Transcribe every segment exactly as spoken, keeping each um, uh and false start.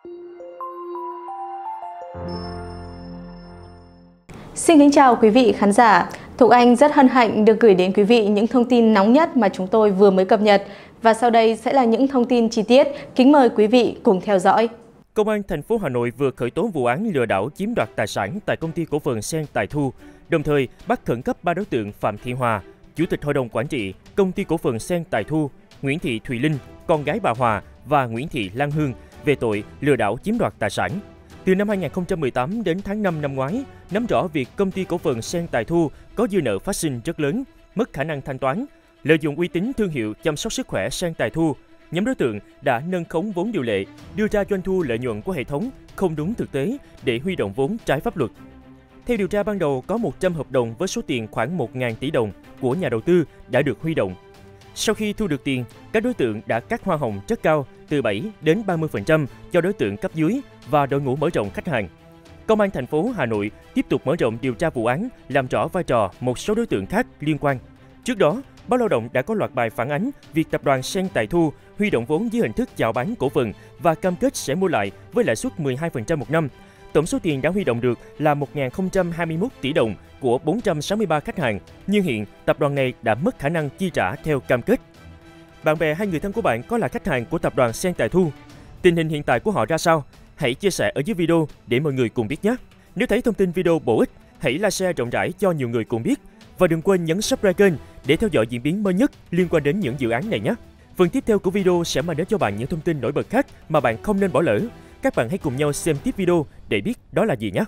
Xin kính chào quý vị khán giả. Thục Anh rất hân hạnh được gửi đến quý vị những thông tin nóng nhất mà chúng tôi vừa mới cập nhật. Và sau đây sẽ là những thông tin chi tiết. Kính mời quý vị cùng theo dõi. Công an thành phố Hà Nội vừa khởi tố vụ án lừa đảo chiếm đoạt tài sản tại công ty cổ phần Sen Tài Thu, đồng thời bắt khẩn cấp ba đối tượng Phạm Thị Hòa, Chủ tịch Hội đồng Quản trị công ty cổ phần Sen Tài Thu, Nguyễn Thị Thùy Linh, con gái bà Hòa và Nguyễn Thị Lan Hương về tội lừa đảo chiếm đoạt tài sản. Từ năm hai nghìn không trăm mười tám đến tháng năm năm ngoái, nắm rõ việc công ty cổ phần Sen Tài Thu có dư nợ phát sinh rất lớn, mất khả năng thanh toán, lợi dụng uy tín thương hiệu chăm sóc sức khỏe Sen Tài Thu, nhóm đối tượng đã nâng khống vốn điều lệ, đưa ra doanh thu lợi nhuận của hệ thống không đúng thực tế để huy động vốn trái pháp luật. Theo điều tra ban đầu, có một trăm hợp đồng với số tiền khoảng một nghìn tỷ đồng của nhà đầu tư đã được huy động. Sau khi thu được tiền, các đối tượng đã cắt hoa hồng rất cao từ bảy đến ba mươi phần trăm cho đối tượng cấp dưới và đội ngũ mở rộng khách hàng. Công an thành phố Hà Nội tiếp tục mở rộng điều tra vụ án, làm rõ vai trò một số đối tượng khác liên quan. Trước đó, Báo Lao động đã có loạt bài phản ánh việc tập đoàn Sen Tài Thu huy động vốn dưới hình thức chào bán cổ phần và cam kết sẽ mua lại với lãi suất mười hai phần trăm một năm. Tổng số tiền đã huy động được là một nghìn không trăm hai mươi mốt tỷ đồng của bốn trăm sáu mươi ba khách hàng, nhưng hiện tập đoàn này đã mất khả năng chi trả theo cam kết. Bạn bè hay người thân của bạn có là khách hàng của tập đoàn Sen Tài Thu? Tình hình hiện tại của họ ra sao? Hãy chia sẻ ở dưới video để mọi người cùng biết nhé! Nếu thấy thông tin video bổ ích, hãy like share rộng rãi cho nhiều người cùng biết. Và đừng quên nhấn subscribe kênh để theo dõi diễn biến mới nhất liên quan đến những dự án này nhé! Phần tiếp theo của video sẽ mang đến cho bạn những thông tin nổi bật khác mà bạn không nên bỏ lỡ. Các bạn hãy cùng nhau xem tiếp video để biết đó là gì nhé!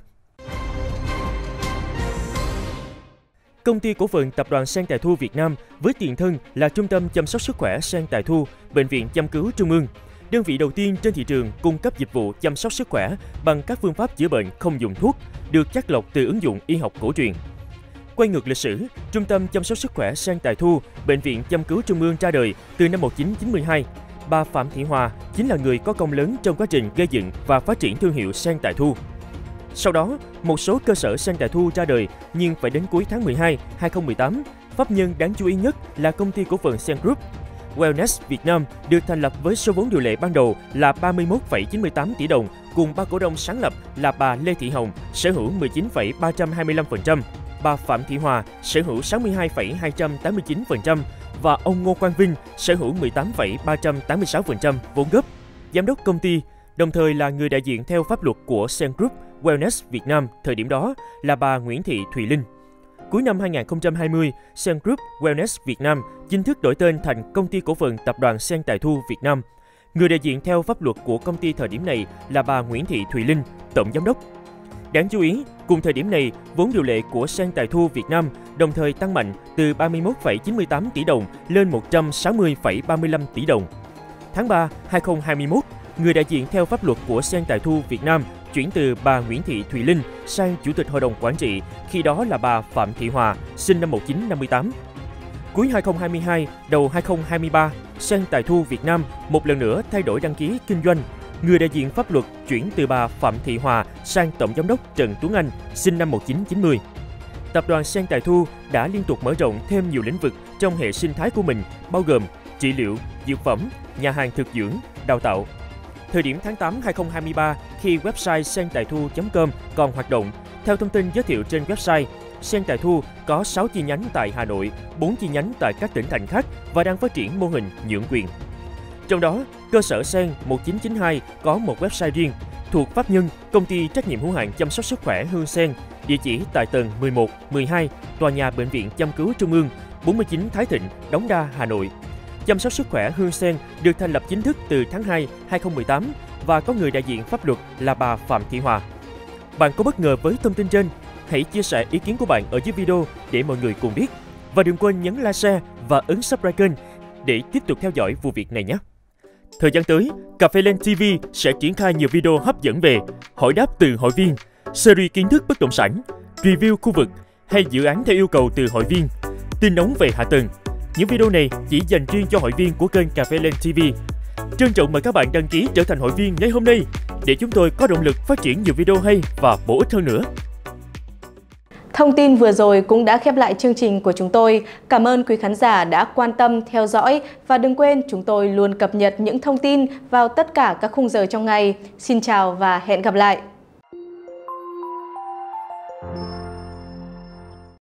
Công ty cổ phần Tập đoàn Sen Tài Thu Việt Nam với tiền thân là Trung tâm Chăm sóc Sức khỏe Sen Tài Thu, Bệnh viện Châm cứu Trung ương, đơn vị đầu tiên trên thị trường cung cấp dịch vụ chăm sóc sức khỏe bằng các phương pháp chữa bệnh không dùng thuốc, được chắt lọc từ ứng dụng y học cổ truyền. Quay ngược lịch sử, Trung tâm Chăm sóc Sức khỏe Sen Tài Thu, Bệnh viện Châm cứu Trung ương ra đời từ năm một nghìn chín trăm chín mươi hai. Bà Phạm Thị Hòa chính là người có công lớn trong quá trình gây dựng và phát triển thương hiệu Sen Tài Thu. Sau đó, một số cơ sở Sen Tài Thu ra đời, nhưng phải đến cuối tháng mười hai năm hai nghìn không trăm mười tám, pháp nhân đáng chú ý nhất là công ty cổ phần Sen Group. Wellness Việt Nam được thành lập với số vốn điều lệ ban đầu là ba mươi mốt phẩy chín mươi tám tỷ đồng, cùng ba cổ đông sáng lập là bà Lê Thị Hồng sở hữu mười chín phẩy ba trăm hai mươi lăm phần trăm, bà Phạm Thị Hòa sở hữu sáu mươi hai phẩy hai trăm tám mươi chín phần trăm và ông Ngô Quang Vinh sở hữu mười tám phẩy ba trăm tám mươi sáu phần trăm vốn gốc. Giám đốc công ty, đồng thời là người đại diện theo pháp luật của Sen Group Wellness Việt Nam thời điểm đó là bà Nguyễn Thị Thùy Linh. Cuối năm hai nghìn không trăm hai mươi, Sen Group Wellness Việt Nam chính thức đổi tên thành Công ty cổ phần Tập đoàn Sen Tài Thu Việt Nam. Người đại diện theo pháp luật của công ty thời điểm này là bà Nguyễn Thị Thùy Linh, tổng giám đốc. Đáng chú ý, cùng thời điểm này, vốn điều lệ của Sen Tài Thu Việt Nam đồng thời tăng mạnh từ ba mươi mốt phẩy chín mươi tám tỷ đồng lên một trăm sáu mươi phẩy ba mươi lăm tỷ đồng. Tháng ba năm hai nghìn không trăm hai mươi mốt, người đại diện theo pháp luật của Sen Tài Thu Việt Nam chuyển từ bà Nguyễn Thị Thùy Linh sang Chủ tịch Hội đồng Quản trị, khi đó là bà Phạm Thị Hòa, sinh năm một nghìn chín trăm năm mươi tám. Cuối hai nghìn không trăm hai mươi hai, đầu hai nghìn không trăm hai mươi ba, Sen Tài Thu Việt Nam một lần nữa thay đổi đăng ký kinh doanh. Người đại diện pháp luật chuyển từ bà Phạm Thị Hòa sang Tổng giám đốc Trần Tuấn Anh, sinh năm một nghìn chín trăm chín mươi. Tập đoàn Sen Tài Thu đã liên tục mở rộng thêm nhiều lĩnh vực trong hệ sinh thái của mình, bao gồm trị liệu, dược phẩm, nhà hàng thực dưỡng, đào tạo. Thời điểm tháng tám năm hai nghìn không trăm hai mươi ba, khi website sen tài thu chấm com còn hoạt động, theo thông tin giới thiệu trên website, Sen Tài Thu có sáu chi nhánh tại Hà Nội, bốn chi nhánh tại các tỉnh thành khác và đang phát triển mô hình nhượng quyền. Trong đó, cơ sở Sen một nghìn chín trăm chín mươi hai có một website riêng, thuộc pháp nhân Công ty trách nhiệm hữu hạn chăm sóc sức khỏe Hương Sen, địa chỉ tại tầng mười một, mười hai, tòa nhà Bệnh viện Châm cứu Trung ương, bốn mươi chín Thái Thịnh, Đống Đa, Hà Nội. Chăm sóc sức khỏe Hương Sen được thành lập chính thức từ tháng hai năm hai nghìn không trăm mười tám và có người đại diện pháp luật là bà Phạm Thị Hòa. Bạn có bất ngờ với thông tin trên? Hãy chia sẻ ý kiến của bạn ở dưới video để mọi người cùng biết. Và đừng quên nhấn like, share và ấn subscribe kênh để tiếp tục theo dõi vụ việc này nhé. Thời gian tới, Cà phê Lên ti vi sẽ triển khai nhiều video hấp dẫn về hỏi đáp từ hội viên, series kiến thức bất động sản, review khu vực hay dự án theo yêu cầu từ hội viên, tin nóng về hạ tầng. Những video này chỉ dành riêng cho hội viên của kênh Cà phê Lên ti vi. Trân trọng mời các bạn đăng ký trở thành hội viên ngay hôm nay để chúng tôi có động lực phát triển nhiều video hay và bổ ích hơn nữa. Thông tin vừa rồi cũng đã khép lại chương trình của chúng tôi. Cảm ơn quý khán giả đã quan tâm, theo dõi và đừng quên chúng tôi luôn cập nhật những thông tin vào tất cả các khung giờ trong ngày. Xin chào và hẹn gặp lại!